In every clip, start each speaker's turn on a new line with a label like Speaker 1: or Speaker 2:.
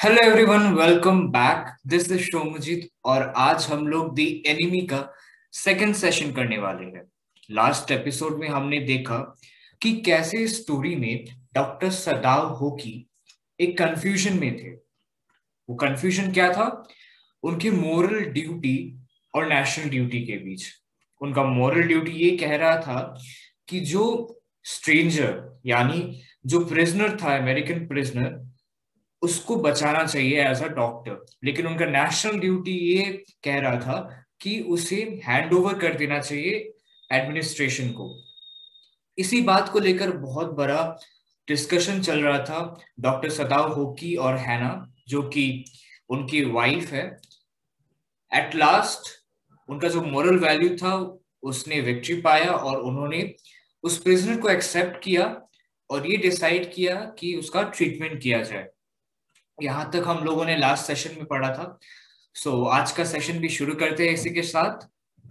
Speaker 1: Hello everyone, welcome back. This is Shomjit और आज हम लोग दी एनिमी का सेकंड सेशन करने वाले हैं। लास्ट एपिसोड में हमने देखा कि कैसे स्टोरी में डॉक्टर सदाव होकी एक कंफ्यूजन में थे। वो कंफ्यूजन क्या था? उनकी मोरल ड्यूटी और नेशनल ड्यूटी के बीच। उनका मोरल ड्यूटी ये कह रहा था कि जो स्ट्रेंजर यानी जो प्रिजनर था, अमेरिकन प्रिजनर, उसको बचाना चाहिए एज अ डॉक्टर। लेकिन उनका नेशनल ड्यूटी ये कह रहा था कि उसे हैंड ओवर कर देना चाहिए एडमिनिस्ट्रेशन को। इसी बात को लेकर बहुत बड़ा डिस्कशन चल रहा था डॉक्टर सदाव होकी और हैना, जो कि उनकी वाइफ है। एट लास्ट उनका जो मोरल वैल्यू था उसने विक्ट्री पाया और उन्होंने उस प्रिजनर को एक्सेप्ट किया और ये डिसाइड किया कि उसका ट्रीटमेंट किया जाए। यहाँ तक हम लोगों ने लास्ट सेशन में पढ़ा था। आज का सेशन भी शुरू करते हैं इसी के साथ।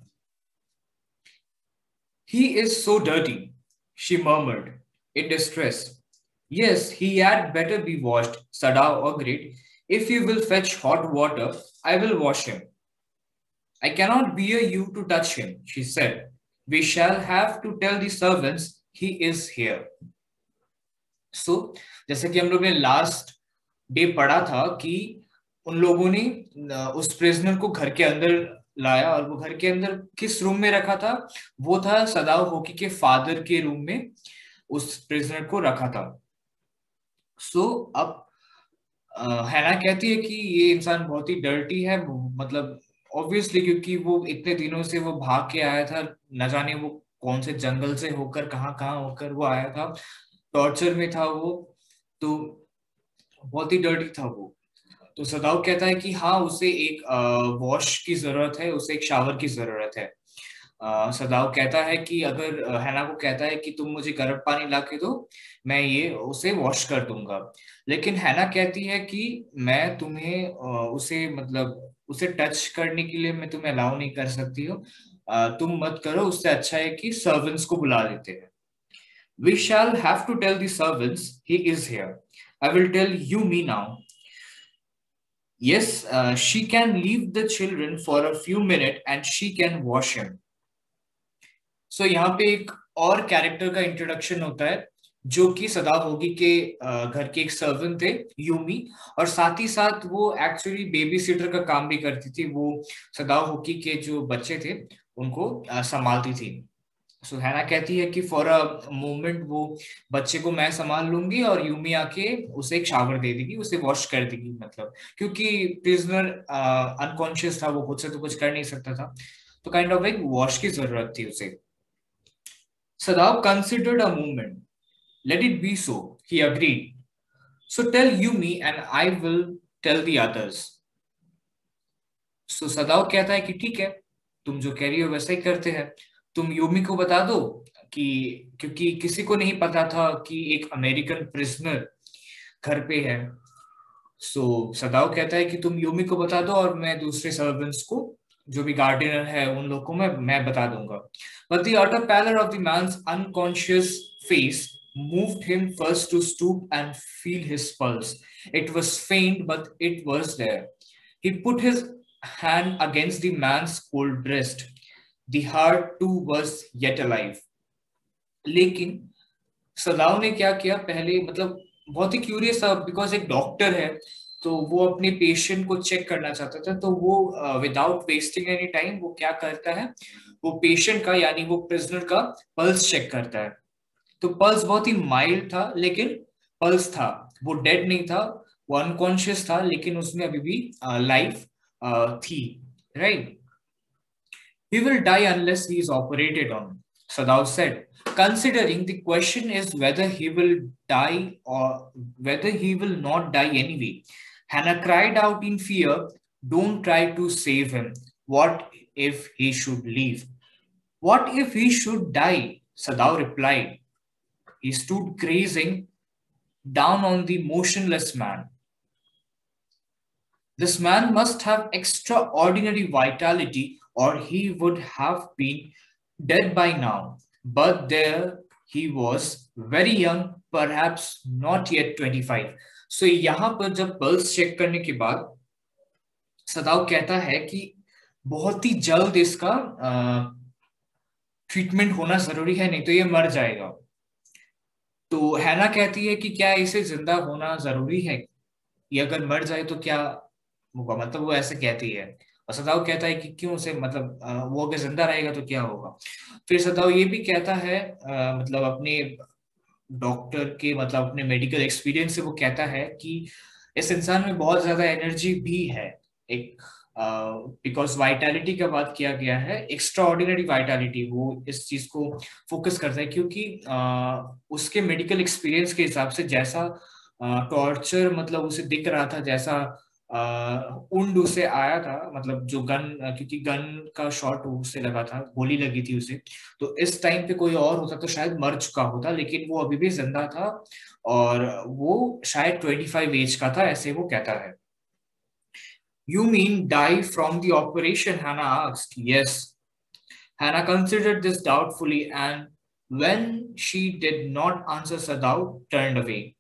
Speaker 1: He is so dirty, she murmured in distress. Yes, he had better be washed, Sadao agreed. If you will fetch hot water, I will wash him. I cannot bear you to touch him, she said. We shall have to tell the servants he is here. जैसे कि हम लोग ने last day पढ़ा था कि उन लोगों ने उस प्रिजनर को घर के अंदर लाया और वो घर के अंदर किस रूम में रखा था? वो था सदाव होकी के फादर के रूम में उस प्रिजनर को रखा था। अब हैना कहती है कि ये इंसान बहुत ही डर्टी है, मतलब ऑब्वियसली, क्योंकि वो इतने दिनों से वो भाग के आया था, न जाने वो कौन से जंगल से होकर कहाँ कहाँ होकर वो आया था, टॉर्चर में था वो, तो बहुत ही डर्टी था वो। तो सदाव कहता है कि हाँ, उसे एक वॉश की जरूरत है, उसे एक शावर की जरूरत है। सदाव कहता है कि अगर हैना को कहता है कि तुम मुझे गर्म पानी ला के दो, मैं ये उसे वॉश कर दूंगा। लेकिन हैना कहती है कि मैं तुम्हें उसे मतलब उसे टच करने के लिए मैं तुम्हें अलाउ नहीं कर सकती हूँ। तुम मत करो, उससे अच्छा है कि सर्वेंट्स को बुला लेते हैं। We shall have to tell the servants he is here. I will tell you me now. Yes, she can leave the children for a few minutes and she can wash him. यहाँ पे एक और character का introduction होता है जो कि सदाव होगी के घर के एक सर्वेंट थे, यूमी, और साथ ही साथ वो एक्चुअली बेबी सिटर का काम भी करती थी। वो सदाव होगी के जो बच्चे थे उनको संभालती थी। हैना कहती है कि फॉर अ मोमेंट वो बच्चे को मैं संभाल लूंगी और यूमी आके उसे एक शावर दे देगी, उसे वॉश कर देगी, मतलब क्योंकि प्रिजनर अनकॉन्शियस था, वो खुद से तो कुछ कर नहीं सकता था, तो काइंड ऑफ एक वॉश की जरूरत थी उसे। Sadao considered a moment. Let it be so, he agreed. So tell Yumi and I will tell the others. Sadao कहता है कि ठीक है, तुम जो कह रही हो वैसा ही करते हैं। तुम यूमी को बता दो कि क्योंकि किसी को नहीं पता था कि एक अमेरिकन प्रिजनर घर पे है। सदाव कहता है कि तुम यूमी को बता दो और मैं दूसरे सर्वेंट्स को, जो भी गार्डनर है, उन लोगों को मैं बता दूंगा। But the utter pallor of the man's unconscious face moved him first to stoop and feel his pulse. It was faint, but it was there. He put his hand against the man's cold breast. The heart too was yet alive. लेकिन सदाव ने क्या किया पहले, मतलब बहुत ही curious था, because एक डॉक्टर है तो वो अपने पेशेंट को चेक करना चाहता था। तो वो विदाउट वेस्टिंग एनी टाइम वो क्या करता है, वो पेशेंट का यानी वो प्रिजनर का पल्स चेक करता है। तो पल्स बहुत ही माइल्ड था, लेकिन पल्स था, वो डेड नहीं था, वो अनकॉन्शियस था, लेकिन उसमें अभी भी लाइफ थी, right? He will die unless he is operated on, Sadav said. Considering the question is whether he will die or whether he will not die anyway. Hannah cried out in fear, don't try to save him. What if he should leave? What if he should die? Sadav replied. He stood gazing down on the motionless man. This man must have extraordinary vitality or he would have been dead by now. But there he was, very young, perhaps not yet 25. So यहाँ पर जब pulse check करने के बाद सदाव कहता है कि बहुत ही जल्द इसका ट्रीटमेंट होना जरूरी है, नहीं तो ये मर जाएगा। तो हैना कहती है कि क्या इसे जिंदा होना जरूरी है, ये अगर मर जाए तो क्या होगा, मतलब वो ऐसे कहती है। और सदाव कहता है कि क्यों उसे, मतलब वो अगर जिंदा रहेगा तो क्या होगा। फिर सदाव ये भी कहता है, मतलब अपने डॉक्टर के, मतलब अपने मेडिकल एक्सपीरियंस से वो कहता है कि इस इंसान में बहुत ज्यादा एनर्जी भी है, एक बिकॉज वाइटैलिटी का बात किया गया है, एक्स्ट्रा ऑर्डिनरी वाइटैलिटी, वो इस चीज को फोकस करता है क्योंकि उसके मेडिकल एक्सपीरियंस के हिसाब से जैसा टॉर्चर मतलब उसे दिख रहा था, जैसा उंड उसे आया था, मतलब जो गन, क्योंकि गन का शॉट उसे लगा था, गोली लगी थी उसे, तो इस टाइम पे कोई और होता तो शायद मर चुका होता, लेकिन वो अभी भी जिंदा था और वो शायद 25 एज का था, ऐसे वो कहता है। You mean die from the operation? Hannah asked. Yes. Hannah considered this doubtfully, and when she did not answer, Sadaw turned away.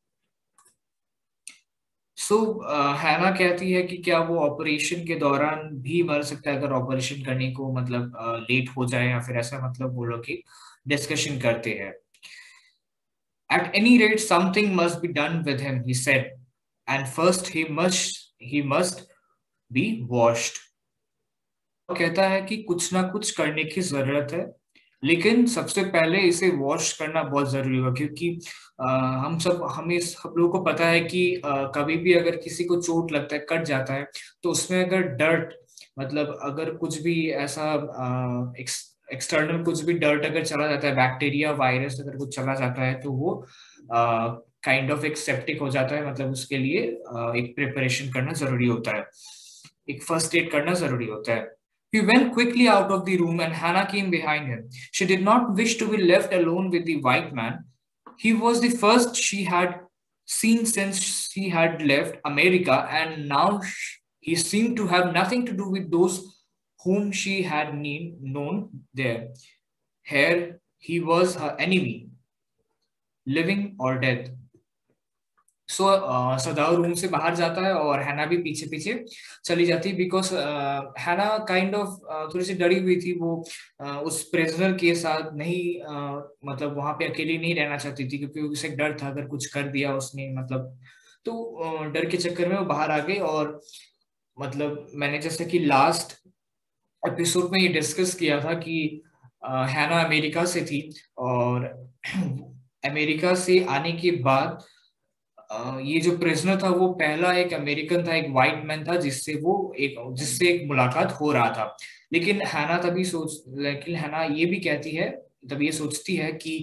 Speaker 1: सो हैना कहती है कि क्या वो ऑपरेशन के दौरान भी मर सकता है, अगर ऑपरेशन करने को मतलब लेट हो जाए या फिर ऐसा, मतलब वो लोग की डिस्कशन करते हैं। At any rate, something must be done with him, he said, and first he must be washed. कहता है कि कुछ ना कुछ करने की जरूरत है, लेकिन सबसे पहले इसे वॉश करना बहुत जरूरी होगा, क्योंकि हमें सब लोगों को पता है कि कभी भी अगर किसी को चोट लगता है, कट जाता है, तो उसमें अगर डर्ट, मतलब अगर कुछ भी ऐसा एक्सटर्नल कुछ भी डर्ट अगर चला जाता है, बैक्टीरिया वायरस अगर कुछ चला जाता है, तो वो काइंड ऑफ एक सेप्टिक हो जाता है, मतलब उसके लिए एक प्रिपरेशन करना जरूरी होता है, एक फर्स्ट एड करना जरूरी होता है। He went quickly out of the room and Hannah came behind him. She did not wish to be left alone with the white man. He was the first she had seen since she had left America, and now he seemed to have nothing to do with those whom she had known there. Here he was her enemy, living or dead. So Sadao room से बाहर जाता है और हैना भी पीछे पीछे चली जाती है, बिकॉज हैना काइंड ऑफ थोड़ी सी डरी हुई थी, वो उस प्रिजनर के साथ नहीं, मतलब वहां पे अकेली नहीं रहना चाहती थी, क्योंकि उसे डर था अगर कुछ कर दिया उसने, मतलब तो डर के चक्कर में वो बाहर आ गई। और मतलब मैंने जैसे कि लास्ट एपिसोड में ये डिस्कस किया था कि हैना अमेरिका से थी, और अमेरिका से आने के बाद ये जो प्रिजनर था वो पहला एक अमेरिकन था, एक वाइट मैन था जिससे एक मुलाकात हो रहा था। लेकिन हैना ये भी कहती है, तब ये सोचती है कि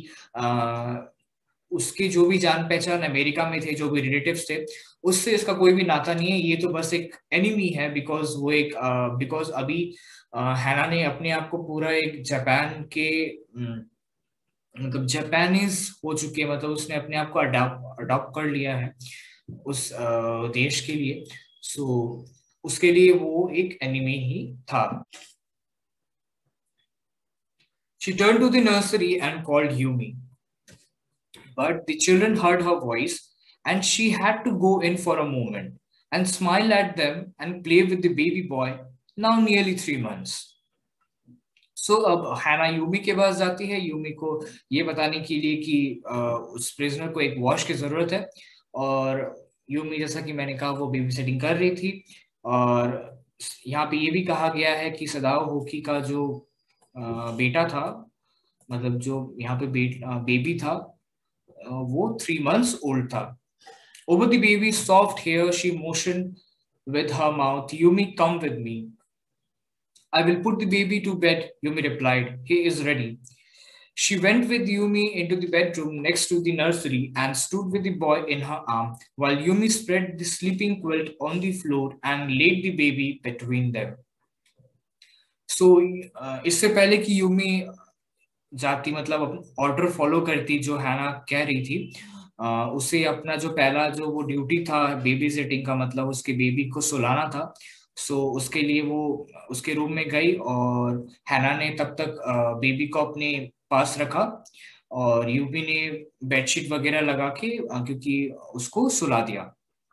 Speaker 1: उसके जो भी जान पहचान अमेरिका में थे, जो भी रिलेटिव्स थे, उससे इसका कोई भी नाता नहीं है, ये तो बस एक एनिमी है, बिकॉज अभी हैना ने अपने आप को पूरा एक जापान के मतलब जापानीज हो चुके हैं, मतलब उसने अपने आप को अडॉप्ट कर लिया है उस देश के लिए। सो उसके लिए वो एक एनिमी ही था। She turned to the nursery and called Yumi, but the children heard her voice and she had to go in for a moment and smile at them and play with the baby boy, now nearly 3 months. सो अब हैना Yumi के पास जाती है, Yumi को ये बताने के लिए कि उस प्रिजनर को एक वॉश की जरूरत है, और यूमी, जैसा कि मैंने कहा, वो बेबी सिटिंग कर रही थी। और यहाँ पे ये भी कहा गया है कि सदाओ होकी का जो बेटा था, मतलब जो यहाँ पे बेबी था, वो 3 months ओल्ड था। Over the baby's soft hair, she motioned with her mouth, Yumi, come with me. I will put the baby to bed, Yumi replied. He is ready. She went with Yumi into the bedroom next to the nursery and stood with the boy in her arm while Yumi spread the sleeping quilt on the floor and laid the baby between them. So, इससे पहले कि Yumi जाती, मतलब order follow करती जो हैना कह रही थी, उसे अपना जो पहला जो वो ड्यूटी था बेबी सिटिंग का, मतलब उसके बेबी को सुलाना था। सो उसके लिए वो उसके रूम में गई और हैना ने तब तक बेबी को अपने पास रखा और यूबी ने बेडशीट वगैरह लगा के क्योंकि उसको सुला दिया।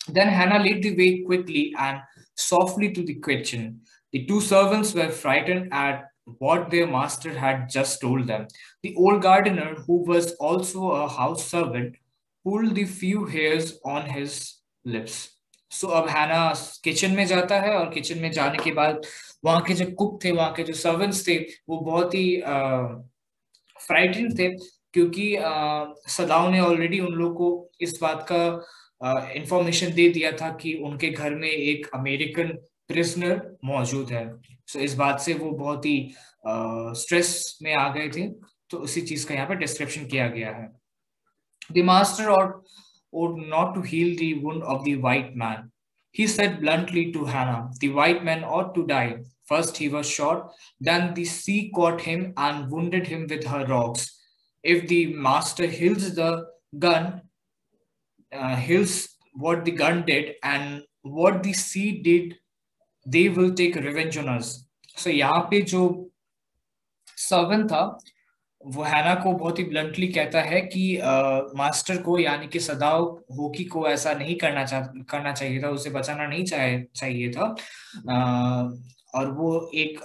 Speaker 1: Then Hannah led the way quickly and softly to the kitchen. The two servants were frightened at what their master had just told them. The old gardener, who was also a house servant, pulled the few hairs on his lips. So अब हैना kitchen में जाता है और kitchen में जाने के बाद वहां के जो कुक थे, वहां के जो सर्वेंट्स थे, वो बहुत ही फ्राइटेंड थे, क्योंकि सदाओं ने ऑलरेडी उन लोगों को इस बात का इंफॉर्मेशन दे दिया था कि उनके घर में एक अमेरिकन प्रिजनर मौजूद है। सो इस बात से वो बहुत ही स्ट्रेस में आ गए थे। तो उसी चीज का यहाँ पे डिस्क्रिप्शन किया गया है। The master ought not to heal the wound of the white man. He said bluntly to Hannah, the white man ought to die. First he was shot, then the sea caught him and wounded him with her rocks. If the master heals the gun, heals what the gun did and what the sea did, they will take revenge on us. So यहाँ पे जो servant था वो हैना को बहुत ही bluntly कहता है कि मास्टर को यानी कि सदाओ होकी को ऐसा नहीं करना चाहिए था, उसे बचाना नहीं चाहिए था। और वो एक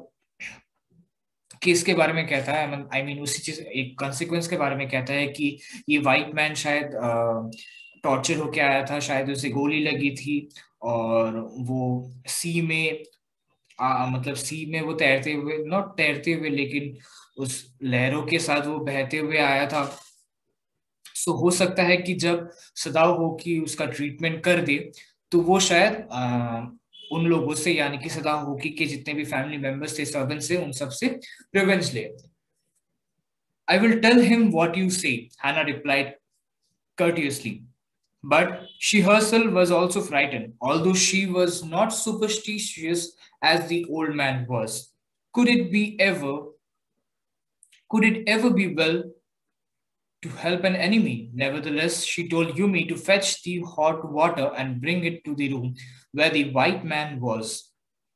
Speaker 1: केस के बारे में कहता है, आई मीन उसी चीज एक कॉन्सिक्वेंस के बारे में कहता है कि ये वाइट मैन शायद टॉर्चर होके आया था, शायद उसे गोली लगी थी और वो सी में मतलब सी में वो तैरते हुए, नॉट तैरते हुए लेकिन उस लहरों के साथ वो बहते हुए आया था। सो हो सकता है कि जब सदाओ हो कि उसका ट्रीटमेंट कर दे तो वो शायद उन लोगों से यानी कि सदाओ होकी के जितने भी फैमिली मेंबर्स थे, सर्वेंट से, उन सब से रिवेंज ले। I will tell him what you say, Hannah replied courteously. But she herself was also frightened, although she was not superstitious as the old man was. Could it be ever, could it ever be well to help an enemy? Nevertheless, she told Yumi to fetch the hot water and bring it to the room where the white man was.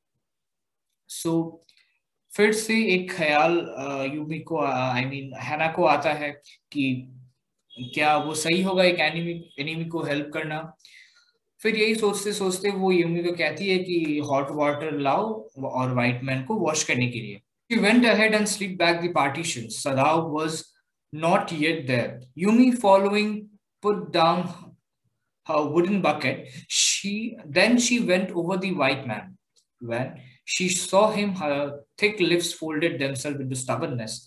Speaker 1: So, फिर से एक ख्याल Yumi को, I mean हैना को आता है कि क्या वो सही होगा एक एनिमी को हेल्प करना। फिर यही सोचते सोचते वो यूमी को कहती है कि हॉट वाटर लाओ और व्हाइट मैन को वॉश करने के लिए। She went ahead and slid back the partitions. Sadao was not yet there. Yumi, following, put down her wooden bucket. She went over the white man. When she saw him, her thick lips folded themselves into stubbornness.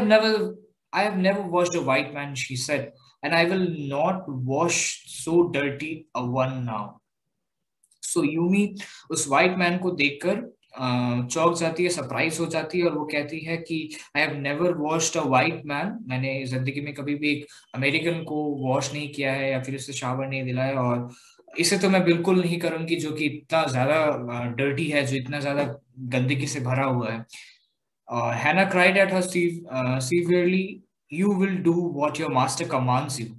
Speaker 1: I have never washed a white man, she said, and I will not wash so dirty a one now. So Yumi उस white man को देखकर चौंक जाती है, surprise हो जाती है और वो कहती है कि I have never washed a white man, मैंने जिंदगी में कभी भी एक अमेरिकन को वॉश नहीं किया है या फिर उसे शावर नहीं दिलाया, और इसे तो मैं बिल्कुल नहीं करूंगी जो कि इतना ज्यादा डर्टी है, जो इतना ज्यादा गंदगी से भरा हुआ है। Hannah cried at her severely, you will do what your master commands you.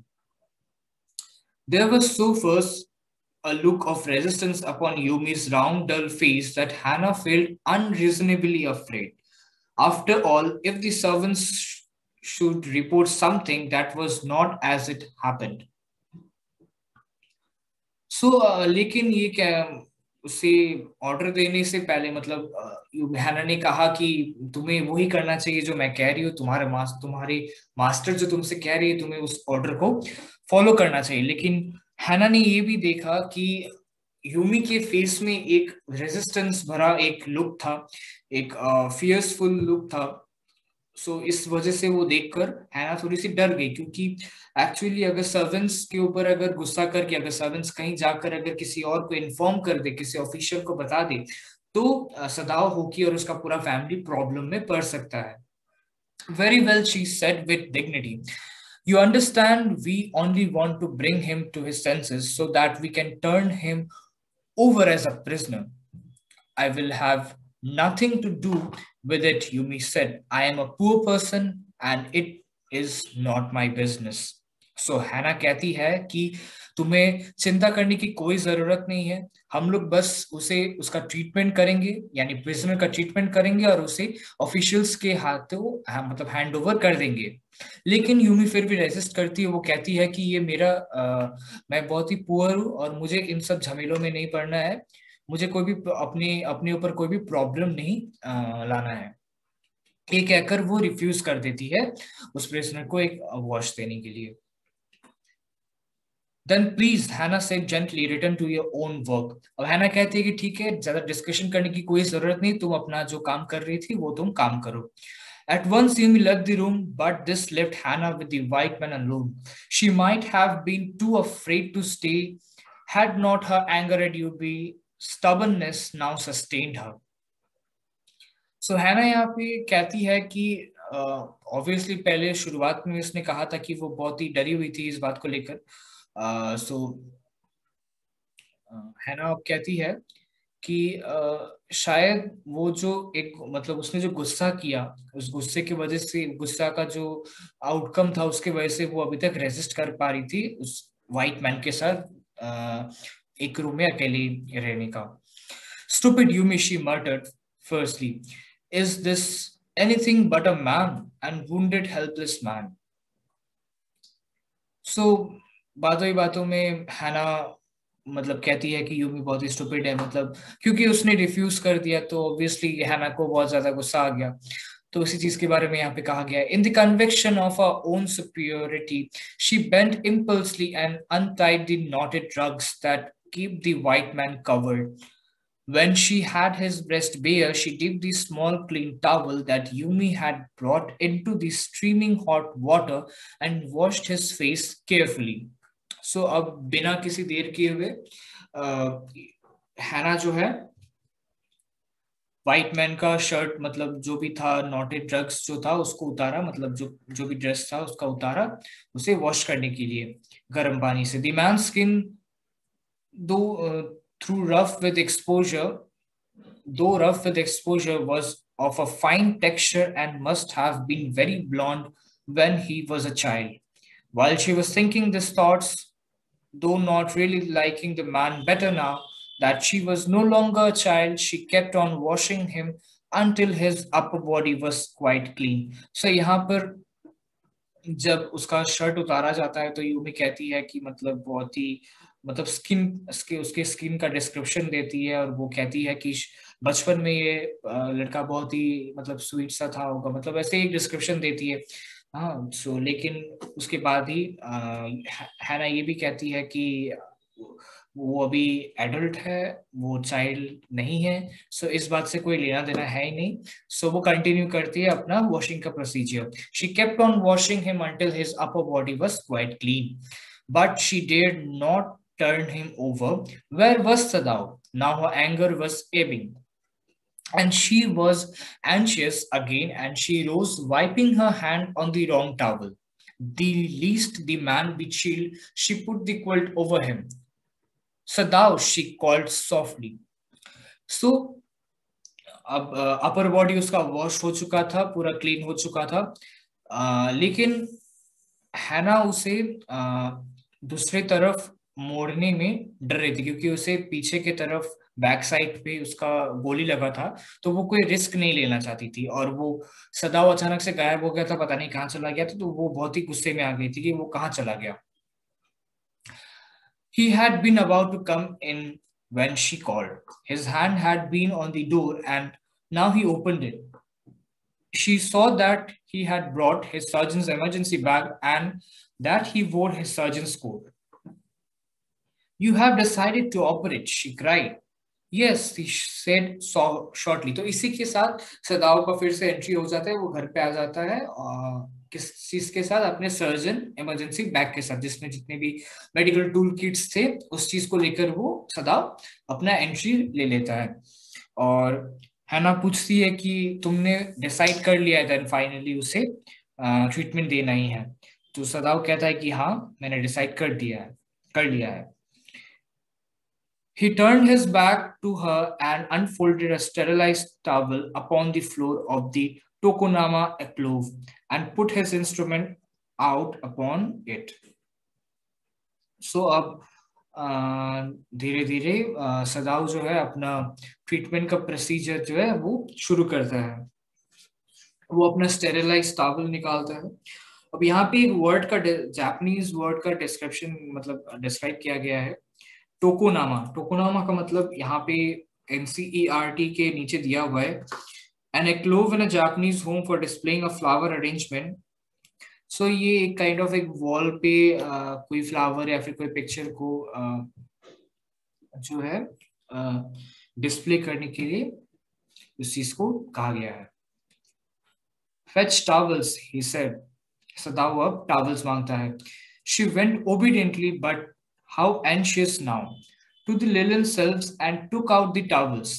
Speaker 1: There was so first a look of resistance upon Yumi's round, dull face that Hannah felt unreasonably afraid. After all, if the servants should report something that was not as it happened. लेकिन ये क्या, उसे order देने से पहले मतलब हैना ने कहा कि तुम्हें वही करना चाहिए जो मैं कह रही हूँ, तुम्हारे मास्टर जो तुमसे कह रही है तुम्हें उस ऑर्डर को फॉलो करना चाहिए। लेकिन हैना ने ये भी देखा कि यूमी के फेस में एक रेजिस्टेंस भरा एक लुक था, एक फियर्सफुल लुक था। सो इस वजह से वो देखकर हैना थोड़ी सी डर गई, क्योंकि एक्चुअली अगर सर्वेंट्स के ऊपर अगर गुस्सा करके अगर सर्वेंट्स कहीं जाकर अगर किसी और को इन्फॉर्म कर दे, किसी ऑफिशियल को बता दे, तो सदाओ होकी और उसका पूरा फैमिली प्रॉब्लम में पड़ सकता है। Very well, she said with dignity. You understand, we only want to bring him to his senses so that we can turn him over as a prisoner. I will have nothing to do with it, Yumi said. I am a poor person and it is not my business. सो हैना कहती है कि तुम्हें चिंता करने की कोई जरूरत नहीं है, हम लोग बस उसे उसका ट्रीटमेंट करेंगे, यानी प्रिजनर का ट्रीटमेंट करेंगे और उसे ऑफिशियल्स के हाथों मतलब हैंड ओवर कर देंगे। लेकिन यूमी फिर भी रेजिस्ट करती है, वो कहती है कि ये मेरा मैं बहुत ही पुअर हूँ और मुझे इन सब झमेलों में नहीं पड़ना है, मुझे कोई भी अपने अपने ऊपर कोई भी प्रॉब्लम नहीं लाना है। ये कहकर वो रिफ्यूज कर देती है उस प्रिजनर को एक वॉश देने के लिए। Then please, Hannah said gently, return to your own work. अब हैना कहती है कि ठीक है, ज्यादा डिस्कशन करने की कोई जरूरत नहीं, तुम अपना जो काम कर रही थी वो तुम काम करो। At once, Yumi left the room, but this left Hannah with the white man alone. She might have been too afraid to stay had not her anger at Yumi's stubbornness now sustained her. सो हैना यहाँ पे कहती है कि obviously पहले शुरुआत में उसने कहा था कि वो बहुत ही डरी हुई थी इस बात को लेकर। सो हैना अब कहती है कि शायद वो जो एक मतलब उसने जो गुस्सा किया, उस गुस्से की वजह से, गुस्सा का जो आउटकम था उसके वजह से वो अभी तक रेजिस्ट कर पा रही थी उस वाइट मैन के साथ एक रूम में अकेले रहने का। Stupid Yumi, she muttered fiercely. Is this anything but a man and wounded helpless man? So बातों ही बातों में हैना मतलब कहती है कि यूमी बहुत ही स्टूपिड है, मतलब क्योंकि उसने रिफ्यूज कर दिया तो ऑब्वियसली हैना को बहुत ज्यादा गुस्सा आ गया। तो उसी चीज के बारे में यहाँ पे कहा गया है। In the conviction of her own superiority, she bent impulsively and untied the knotted drugs that keep the white man covered. When she had his breast bare, she dipped the small clean towel that Yumi had brought into the streaming hot water and washed his face carefully. So अब बिना किसी देर किए हुए हैना जो है white man का shirt मतलब जो भी था, नॉटेड ड्रग्स जो था उसको उतारा, मतलब जो जो भी ड्रेस था उसका उतारा उसे वॉश करने के लिए गर्म पानी से। The man skin though through rough with exposure, though rough with exposure, was of a fine texture and must have been very blond when he was a child. While she was thinking these thoughts, though not really liking the man better now that she was no longer a child, she kept on washing him until his upper body was quite clean. So यहाँ पर जब उसका shirt उतारा जाता है तो Yumi कहती है कि मतलब बहुत ही मतलब स्किन उसके स्किन का डिस्क्रिप्शन देती है और वो कहती है कि बचपन में ये लड़का बहुत ही मतलब स्वीट सा था होगा, मतलब ऐसे एक डिस्क्रिप्शन देती है। हाँ, सो लेकिन उसके बाद ही हैना ये भी कहती है कि वो अभी एडल्ट है, वो चाइल्ड नहीं है, सो इस बात से कोई लेना देना है ही नहीं। सो वो कंटिन्यू करती है अपना वॉशिंग का procedure. She kept on washing him until his upper body was quite clean, but she dared not turn him over. Where was Sadao? Now her anger was ebbing, and she was anxious again, and she rose, wiping her hand on the wrong towel. The least the man be chilled, she put the quilt over him. Sadao, she called softly. So अब upper body उसका wash हो चुका था, पूरा clean हो चुका था, लेकिन हैना उसे दूसरे तरफ मोड़ने में डर रही थी क्योंकि उसे पीछे के तरफ बैक साइड पे उसका गोली लगा था, तो वो कोई रिस्क नहीं लेना चाहती थी। और वो सदाव अचानक से गायब हो गया था, पता नहीं कहाँ चला गया था, तो वो बहुत ही गुस्से में आ गई थी कि वो कहाँ चला गया। He had been about to come in when she called. His hand had been on the door and now he opened it. She saw that he had brought his surgeon's emergency bag and that he wore his surgeon's coat. You have decided to operate, she cried. Yes, he said so shortly. तो इसी के साथ सदाव का फिर से entry हो जाता है, वो घर पे आ जाता है किस चीज के साथ, अपने सर्जन इमरजेंसी बैग के साथ जिसमें जितने भी मेडिकल टूल किट्स थे उस चीज को लेकर वो सदाव अपना एंट्री ले लेता है। और हैना पूछती है कि तुमने डिसाइड कर लिया है देन फाइनली उसे ट्रीटमेंट देना ही है। तो सदाव कहता है कि हाँ, मैंने डिसाइड कर लिया है। He turned his back to her and unfolded a sterilized towel upon the floor of the Tokonama alcove and put his instrument out upon it. सो अब धीरे धीरे सदाव जो है अपना ट्रीटमेंट का प्रोसीजर जो है वो शुरू करता है। वो अपना स्टेरिलाइज टॉवल निकालता है। अब यहाँ पे एक वर्ड का जापानीज वर्ड का डिस्क्रिप्शन मतलब डिस्क्राइब किया गया है, टोकोनामा। टोकोनामा का मतलब यहाँ पे NCERT के नीचे दिया हुआ है, एन एक्लोव in a Japanese home for displaying a flower arrangement. So ये एक काइंड ऑफ एक वॉल पे कोई फ्लावर या फिर कोई पिक्चर को जो है डिस्प्ले करने के लिए उस चीज को कहा गया है। Fetch towels, he said. सदाव अब towels मांगता है। She went obediently, but how anxious now, to the linen shelves and took out the towels.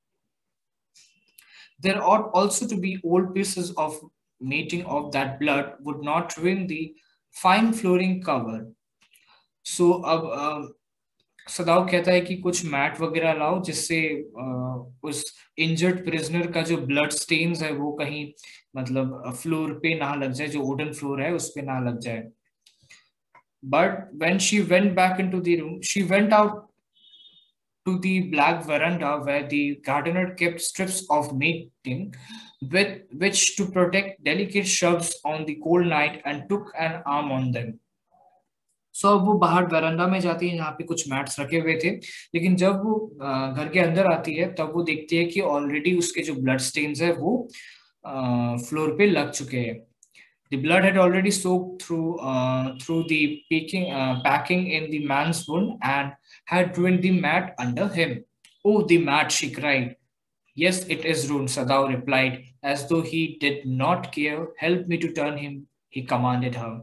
Speaker 1: There ought also to be old pieces of mating of that blood would not ruin the fine flooring cover. So अब सदाव कहता है कि कुछ mat वगैरह लाओ जिससे उस injured prisoner का जो ब्लड स्टेन्स है वो कहीं मतलब फ्लोर पे ना लग जाए, जो वुडन फ्लोर है उस पे ना लग जाए। But when she went back into the room, she went out to the black veranda where the gardener kept strips of matting with which to protect delicate shrubs on the cold night and took an arm on them. So अब वो बाहर वरांडा में जाती है, यहाँ पे कुछ mats रखे हुए थे, लेकिन जब वो घर के अंदर आती है तब वो देखती है कि ऑलरेडी उसके जो ब्लड स्टेन्स है वो फ्लोर पे लग चुके हैं। The blood had already soaked through the packing in the man's wound and had ruined the mat under him. Oh, the mat, she cried. Yes, it is ruined, Sadao replied, as though he did not care. Help me to turn him, he commanded her.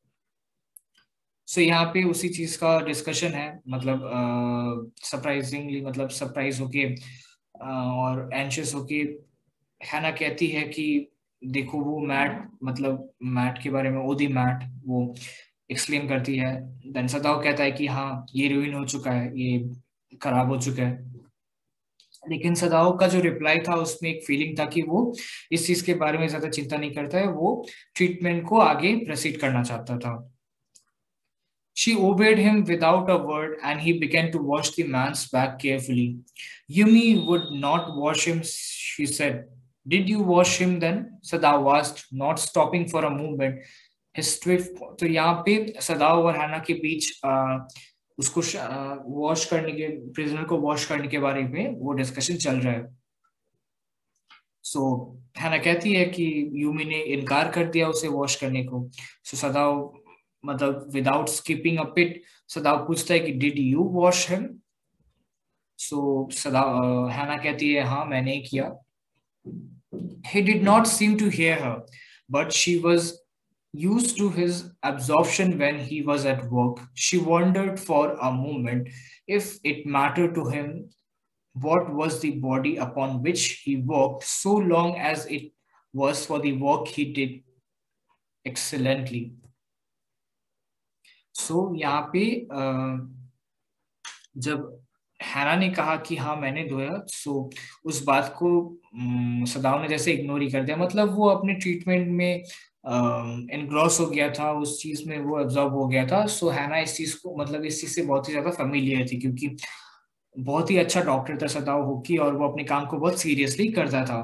Speaker 1: सो यहाँ पे उसी चीज का discussion है, मतलब surprisingly मतलब surprise होके और एंशियस होके हैना कहती है कि देखो वो मैट, मतलब मैट के बारे में, ओदी मैट, वो एक्सप्लेन करती है। देन सदाव कहता है कि हाँ ये रूइन हो चुका है, ये खराब हो चुका है। लेकिन सदाव का जो रिप्लाई था उसमें एक फीलिंग था कि वो इस चीज के बारे में ज्यादा चिंता नहीं करता है, वो ट्रीटमेंट को आगे प्रोसीड करना चाहता था। She obeyed him without a word, and he began to wash the man's back carefully. Yumi would not wash him, she said. Did you wash him then? Sadaw asked, not stopping for a moment. His swift, तो यहाँ पे सदाव और हैना के बीच उसको wash करने के, prisoner को वॉश करने के बारे में वो डिस्कशन चल रहा है। सो हैना कहती है कि यूमी ने इनकार कर दिया उसे वॉश करने को। सो सदाव मतलब विदाउट स्किपिंग अ पिट सदाव पूछता है कि did you wash him. So Sadao Hannah कहती है हाँ मैंने किया। He did not seem to hear her, but she was used to his absorption when he was at work. She wondered for a moment if it mattered to him what was the body upon which he worked, so long as it was for the work he did excellently. सो यहाँ पे जब हैना ने कहा कि हाँ मैंने धोया, सो उस बात को सदाव ने जैसे इग्नोर ही कर दिया, मतलब वो अपने ट्रीटमेंट में एनग्रॉस हो गया था, उस चीज में वो एब्जॉर्ब हो गया था। सो हैना इस चीज को मतलब इस चीज से बहुत ही ज्यादा फेमिलियर थी, क्योंकि बहुत ही अच्छा डॉक्टर था सदाव होकी और वो अपने काम को बहुत सीरियसली करता था।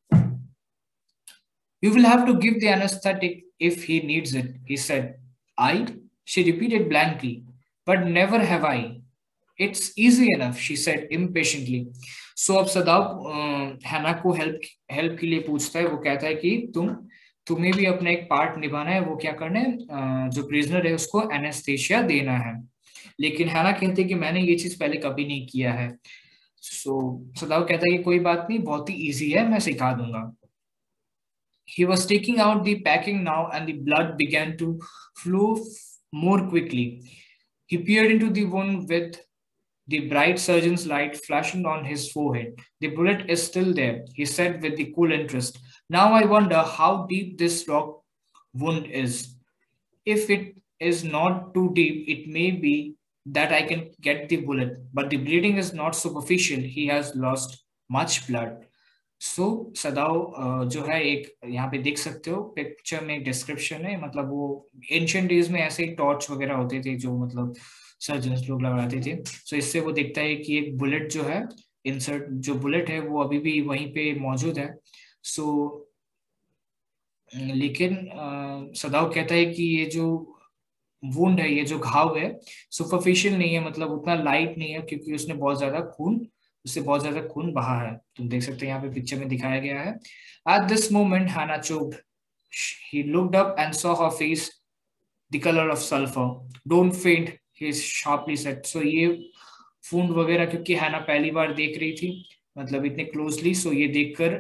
Speaker 1: You will have to give the anesthetic if he needs it, he said. I? She repeated blankly. But never have I. It's easy enough, she said impatiently. So अब सदाव हैना को हेल्प के लिए पूछता है। वो कहता है कि तुम्हें भी अपना एक पार्ट निभाना है। वो क्या करना है, जो प्रिजनर है उसको एनेस्थेशिया देना है। लेकिन हैना कहती है कि मैंने ये चीज पहले कभी नहीं किया है। सो सदाव कहता है कि कोई बात नहीं, बहुत ही इजी है, मैं सिखा दूंगा। He was taking out the packing now, and the blood began to flow more quickly. He peered into the wound with the bright surgeon's light flashing on his forehead. The bullet is still there, he said with the cool interest. Now I wonder how deep this rock wound is. If it is not too deep, it may be that I can get the bullet, but the bleeding is not superficial. He has lost much blood. सो सदाव जो है, एक यहाँ पे देख सकते हो picture में, description है, मतलब वो एंशियंट डेज में ऐसे ही टॉर्च वगैरह होते थे जो मतलब सर्जन लोग लगाते थे। सो इससे वो देखता है कि एक बुलेट जो है, इंसर्ट जो बुलेट है वो अभी भी वहीं पे मौजूद है। सो लेकिन सदाव कहता है कि ये जो वुंड है, ये जो घाव है, सुपरफिशियल नहीं है, मतलब उतना लाइट नहीं है, क्योंकि उससे बहुत ज्यादा खून बहा है। तुम देख सकते हैं यहाँ पे पिक्चर में दिखाया गया है। At this moment Hannah choked, he looked up and saw her face the colour of sulphur. Don't faint, he sharply said. सो ये वुंड वगैरह क्योंकि हैना पहली बार देख रही थी, मतलब इतने क्लोजली, सो ये देखकर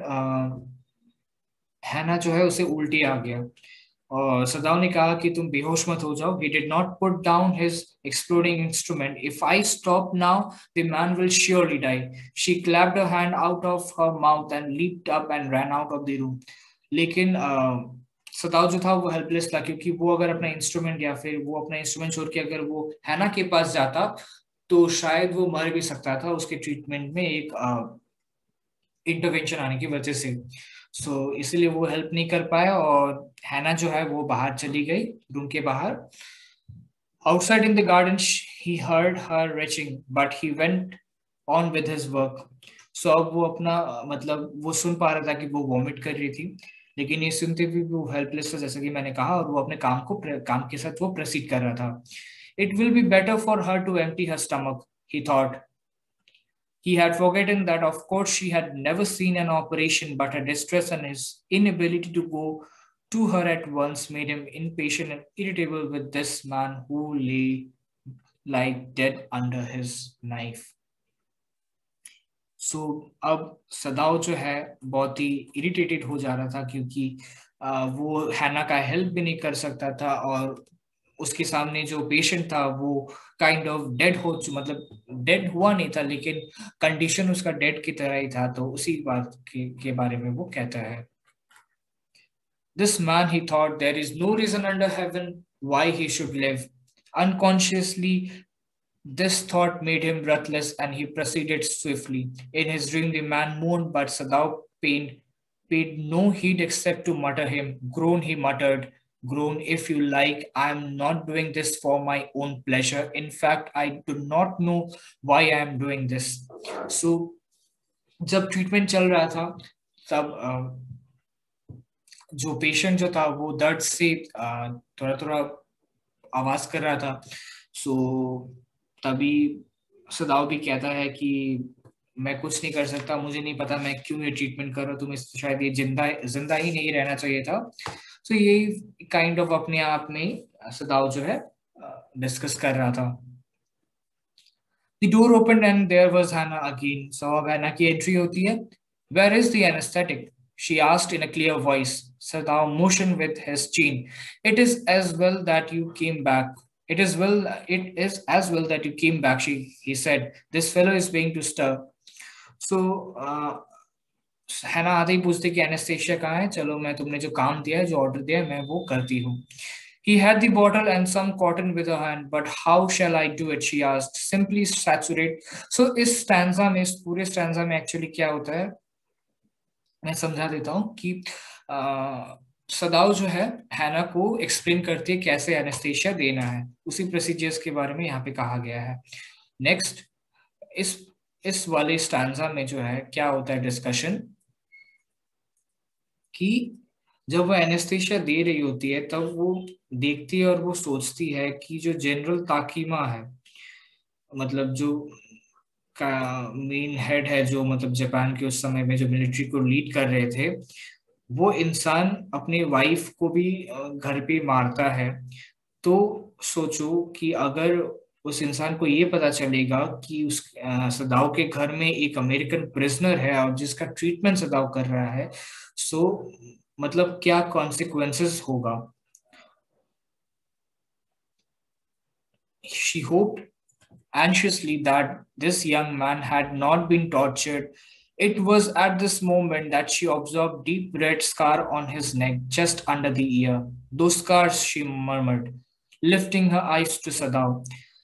Speaker 1: हैना जो है उसे उल्टी आ गया। और सदाव ने कहा कि तुम बेहोश मत हो जाओ। He did not put down his exploding instrument. If I stop now, the man will surely die. She clapped her hand out of her mouth and leaped up and ran out of the room. लेकिन सदाव जो था वो helpless था, क्योंकि वो अगर अपना instrument या फिर वो अपना इंस्ट्रूमेंट छोड़ के अगर वो हैना के पास जाता तो शायद वो मर भी सकता था उसके ट्रीटमेंट में एक इंटरवेंशन आने की वजह से। इसलिए वो हेल्प नहीं कर पाया और हैना जो है वो बाहर चली गई, रूम के बाहर। Outside in the garden he heard her retching but he went on with his work. अब वो अपना मतलब वो सुन पा रहा था कि वो वॉमिट कर रही थी, लेकिन ये सुनते भी वो हेल्पलेस था, जैसा कि मैंने कहा, और वो अपने काम के साथ वो प्रोसीड कर रहा था। It will be better for her to empty her stomach, he thought. He had forgotten that, of course, she had never seen an operation, but her distress and his inability to go to her at once made him impatient and irritable with this man who lay like dead under his knife. अब सदाव जो है बहुत ही irritated हो जा रहा था, क्योंकि वो हैना का हेल्प भी नहीं कर सकता था, और उसके सामने जो पेशेंट था वो काइंड ऑफ डेड मतलब डेड हुआ नहीं था, लेकिन कंडीशन उसका डेड की तरह ही था। तो उसी बात के बारे में वो कहता है। This man, he thought, there is no reason under heaven why he should live. Unconsciously, this thought made him breathless and he proceeded swiftly. In his dream, the man moaned, but Sadao paid no heed except to mutter him. Groan, he muttered. Groan, if you like. I am not doing this for my own pleasure. In fact, I do not know why I am doing this. So, जब treatment चल रहा था तब जो patient जो था वो दर्द से थोड़ा थोड़ा आवाज कर रहा था। तभी सदाव भी कहता है कि मैं कुछ नहीं कर सकता, मुझे नहीं पता मैं क्यों ये ट्रीटमेंट कर रहा हूँ, तुम्हें शायद ये जिंदा ही नहीं रहना चाहिए था। ये काइंड ऑफ अपने आप में सदाव जो है डिस्कस कर रहा था। The door opened and there was Hannah again. अब Hannah की एंट्री होती है। Where is the anesthetic? She asked in a clear voice. Sadaw motioned with his chin. It is as well that you came back. It is as well that you came back, he said. This fellow is being to stir. हैना आते ही पूछते कि anaesthesia कहाँ है, चलो मैं तुमने जो काम दिया है, जो ऑर्डर दिया है, मैं वो करती हूँ। He had the bottle and some cotton with her hand, but how shall I do it? She asked. Simply saturate. इस स्टैंजा में, इस पूरे स्टैंजा में एक्चुअली क्या होता है, मैं समझा देता हूँ कि सदाव जो है हैना को एक्सप्लेन करती है कैसे एनेस्थेशिया देना है, उसी प्रोसीजर्स के बारे में यहाँ पे कहा गया है। नेक्स्ट, इस वाले स्टैंजा में जो है क्या होता है डिस्कशन, कि जब वो एनेस्थेशिया दे रही होती है तब वो देखती है और वो सोचती है कि जो जनरल ताकीमा है, मतलब जो का मेन हेड है, जो मतलब जापान के उस समय में जो मिलिट्री को लीड कर रहे थे, वो इंसान अपने वाइफ को भी घर पे मारता है। तो सोचो कि अगर उस इंसान को ये पता चलेगा कि उस सदाव के घर में एक अमेरिकन प्रिजनर है और जिसका ट्रीटमेंट सदाव कर रहा है, मतलब क्या कॉन्सिक्वेंसेस होगा। She hoped anxiously that this young man had not been tortured. It was at this moment that she observed deep red scar on his neck, just under the ear. Those scars, she murmured, lifting her eyes to Sadav.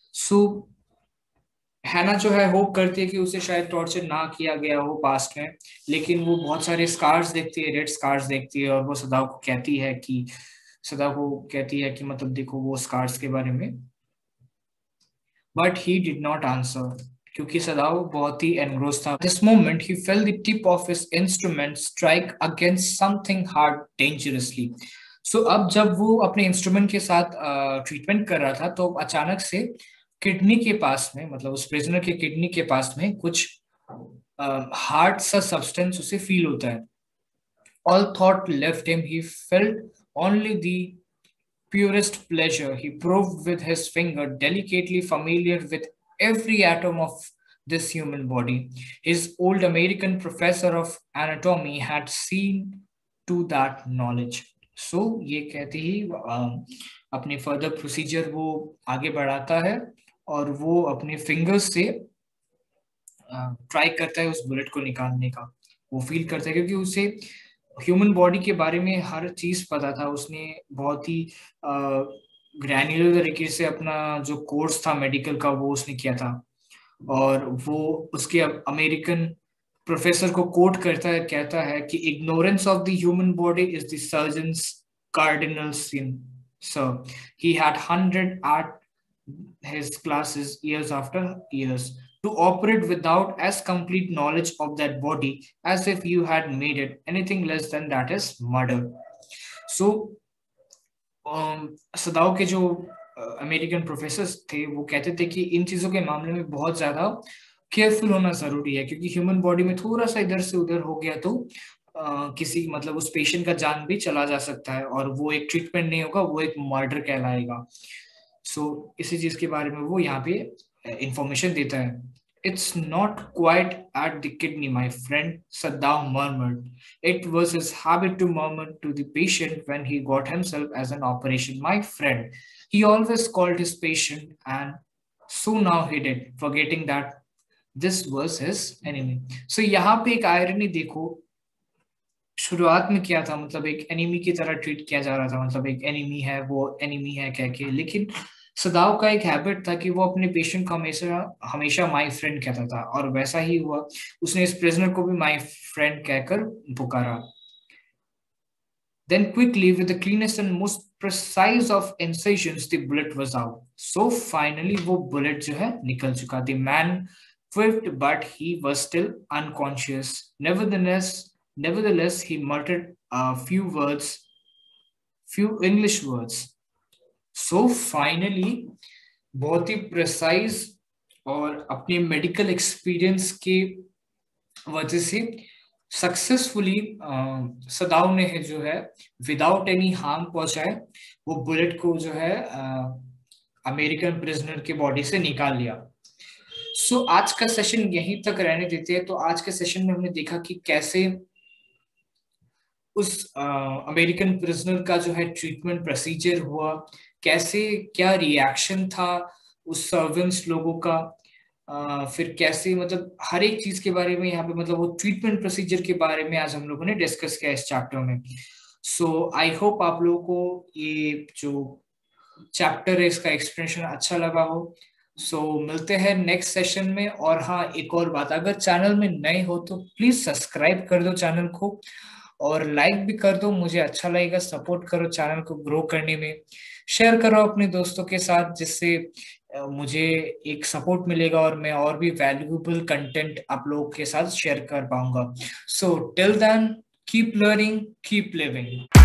Speaker 1: हैना जो है hope करती है कि उसे शायद torture ना किया गया हो पास्ट में, लेकिन वो बहुत सारे स्कार्स देखती है, रेड स्कार्स देखती है, और वो सदाव को कहती है कि मतलब देखो वो स्कार्स के बारे में। But he did not answer, क्योंकि सदाव बहुत ही एनग्रोस था। This moment he felt the tip of his instrument strike against something hard dangerously. So अब जब वो अपने इंस्ट्रूमेंट के साथ ट्रीटमेंट कर रहा था, तो अचानक से किडनी के पास में, मतलब उस प्रिजनर के किडनी के पास में कुछ हार्ड सा सब्सटेंस उसे फील होता है। All thought left him. He felt only the purest pleasure. He probed with his finger, delicately familiar with every atom of this human body. His old American professor of anatomy had seen to that knowledge. So ये कहते ही अपने further procedure वो आगे बढ़ाता है और वो अपने फिंगर्स से ट्राई करता है उस बुलेट को निकालने का। वो फील करता है क्योंकि उसे ह्यूमन बॉडी के बारे में हर चीज पता था। उसने बहुत ही ग्रैन्युलर तरीके से अपना जो कोर्स था मेडिकल का वो उसने किया था। और वो उसके अमेरिकन प्रोफेसर को कोट करता है, कहता है कि ignorance of the human body is the surgeon's cardinal sin. Sir he had 100 at his classes years after years to operate without as complete knowledge of that body as if you had made it. Anything less than that is murder. So Sadao के जो American professor थे वो कहते थे कि इन चीजों के मामले में बहुत ज्यादा केयरफुल होना जरूरी है, क्योंकि ह्यूमन बॉडी में थोड़ा सा इधर से उधर हो गया तो किसी मतलब उस पेशेंट का जान भी चला जा सकता है, और वो एक ट्रीटमेंट नहीं होगा, वो एक मर्डर कहलाएगा। सो इसी चीज के बारे में वो यहाँ पे इंफॉर्मेशन देता है। It's not quite at the kidney, my friend, Saddam murmured. It was his habit to murmur to the patient when he got himself as an operation. My friend, he always called his patient, and so now he did, forgetting that this was his enemy. So यहाँ पे एक irony देखो, शुरुआत में क्या था, मतलब एक एनिमी की तरह ट्रीट किया जा रहा था, मतलब एक एनिमी है वो एनिमी है कह के, लेकिन सदाव का एक हैबिट था कि वो अपने पेशेंट को हमेशा हमेशा माय फ्रेंड कहता था, और वैसा ही हुआ। उसने इस प्रिजनर को भी माय फ्रेंड कहकर पुकारा। Then quickly, with the cleanest and most precise of incisions, the bullet was out. So finally, वो bullet जो है निकल चुका। The man quived, but he was still unconscious. Nevertheless, he muttered a few words, few English words. So finally, बहुत ही precise और अपने medical experience के वजह से सक्सेसफुली सदाव ने है जो है विदाउट एनी हार्म पहुंचाए वो बुलेट को जो है अमेरिकन प्रिजनर के बॉडी से निकाल लिया। सो आज का सेशन यहीं तक रहने देते हैं। तो आज के सेशन में हमने देखा कि कैसे उस अमेरिकन प्रिजनर का जो है ट्रीटमेंट प्रोसीजर हुआ, कैसे क्या रिएक्शन था उस सर्वेंट्स लोगों का, फिर कैसे मतलब हर एक चीज के बारे में यहाँ पे मतलब वो ट्रीटमेंट प्रोसीजर के बारे में आज हम लोगों ने डिस्कस किया इस चैप्टर में। सो आई होप आप लोगों को ये जो चैप्टर है इसका एक्सप्लेनेशन अच्छा लगा हो। सो मिलते हैं नेक्स्ट सेशन में। और हाँ, एक और बात, अगर चैनल में नए हो तो प्लीज सब्सक्राइब कर दो चैनल को, और लाइक भी कर दो, मुझे अच्छा लगेगा। सपोर्ट करो चैनल को ग्रो करने में, शेयर करो अपने दोस्तों के साथ, जिससे मुझे एक सपोर्ट मिलेगा और मैं और भी वैल्यूएबल कंटेंट आप लोगों के साथ शेयर कर पाऊंगा। So till then, keep learning, keep living.